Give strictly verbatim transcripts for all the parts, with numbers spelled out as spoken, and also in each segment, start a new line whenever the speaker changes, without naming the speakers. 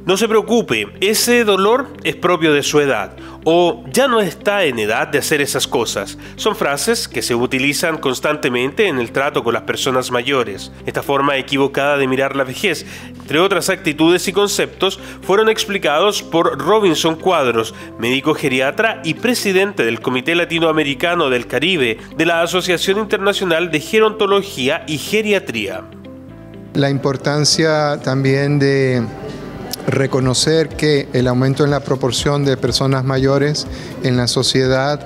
No se preocupe, ese dolor es propio de su edad o ya no está en edad de hacer esas cosas. Son frases que se utilizan constantemente en el trato con las personas mayores. Esta forma equivocada de mirar la vejez, entre otras actitudes y conceptos, fueron explicados por Robinson Cuadros, médico geriatra y presidente del Comité Latinoamericano del Caribe de la Asociación Internacional de Gerontología y Geriatría.
La importancia también de reconocer que el aumento en la proporción de personas mayores en la sociedad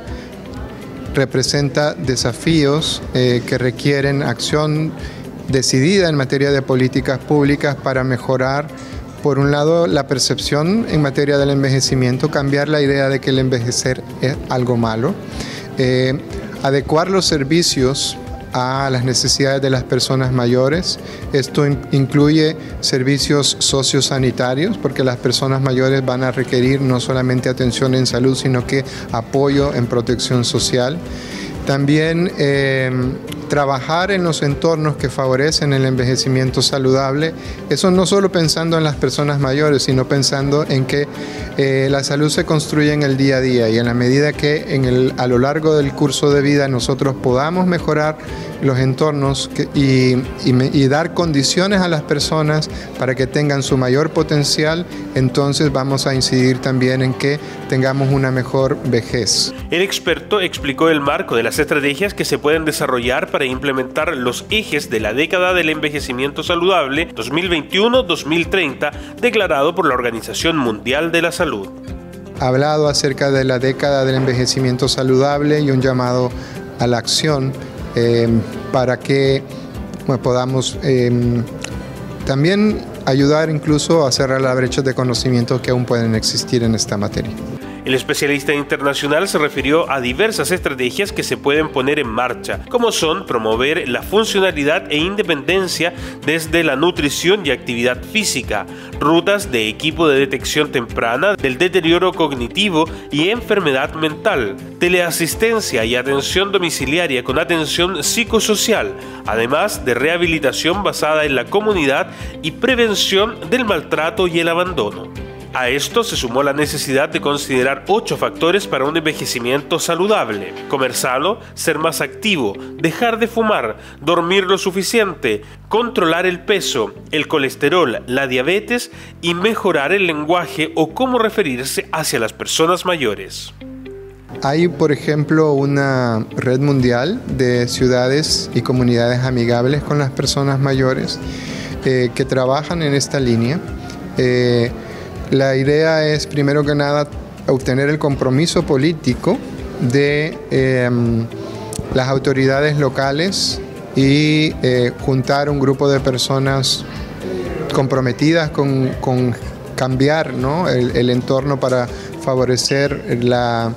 representa desafíos eh, que requieren acción decidida en materia de políticas públicas para mejorar, por un lado, la percepción en materia del envejecimiento, cambiar la idea de que el envejecer es algo malo, eh, adecuar los servicios a las necesidades de las personas mayores. Esto in- incluye servicios sociosanitarios, porque las personas mayores van a requerir no solamente atención en salud, sino que apoyo en protección social. También eh, trabajar en los entornos que favorecen el envejecimiento saludable, eso no solo pensando en las personas mayores, sino pensando en que eh, la salud se construye en el día a día, y en la medida que en el, a lo largo del curso de vida nosotros podamos mejorar los entornos que, y, y, y dar condiciones a las personas para que tengan su mayor potencial, entonces vamos a incidir también en que tengamos una mejor vejez.
El experto explicó el marco de las estrategias que se pueden desarrollar para implementar los ejes de la década del envejecimiento saludable dos mil veintiuno a dos mil treinta, declarado por la Organización Mundial de la Salud.
Ha hablado acerca de la década del envejecimiento saludable y un llamado a la acción eh, para que bueno, podamos eh, también ayudar incluso a cerrar las brechas de conocimiento que aún pueden existir en esta materia.
El especialista internacional se refirió a diversas estrategias que se pueden poner en marcha, como son promover la funcionalidad e independencia desde la nutrición y actividad física, rutas de equipo de detección temprana del deterioro cognitivo y enfermedad mental, teleasistencia y atención domiciliaria con atención psicosocial, además de rehabilitación basada en la comunidad y prevención del maltrato y el abandono. A esto se sumó la necesidad de considerar ocho factores para un envejecimiento saludable: comer sano, ser más activo, dejar de fumar, dormir lo suficiente, controlar el peso, el colesterol, la diabetes y mejorar el lenguaje o cómo referirse hacia las personas mayores.
Hay, por ejemplo, una red mundial de ciudades y comunidades amigables con las personas mayores eh, que trabajan en esta línea. Eh, La idea es, primero que nada, obtener el compromiso político de eh, las autoridades locales y eh, juntar un grupo de personas comprometidas con, con cambiar, ¿no?, el, el entorno para favorecer la,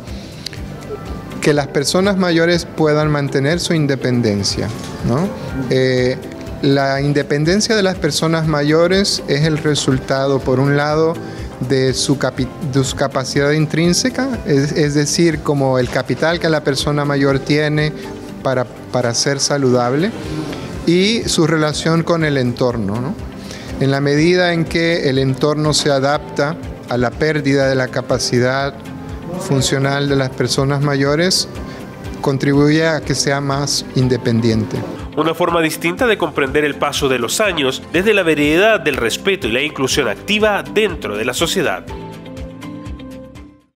que las personas mayores puedan mantener su independencia, ¿no? Eh, la independencia de las personas mayores es el resultado, por un lado, de su, capi de su capacidad intrínseca, es, es decir, como el capital que la persona mayor tiene para, para ser saludable, y su relación con el entorno, ¿no? En la medida en que el entorno se adapta a la pérdida de la capacidad funcional de las personas mayores, contribuye a que sea más independiente.
Una forma distinta de comprender el paso de los años desde la vereda del respeto y la inclusión activa dentro de la sociedad.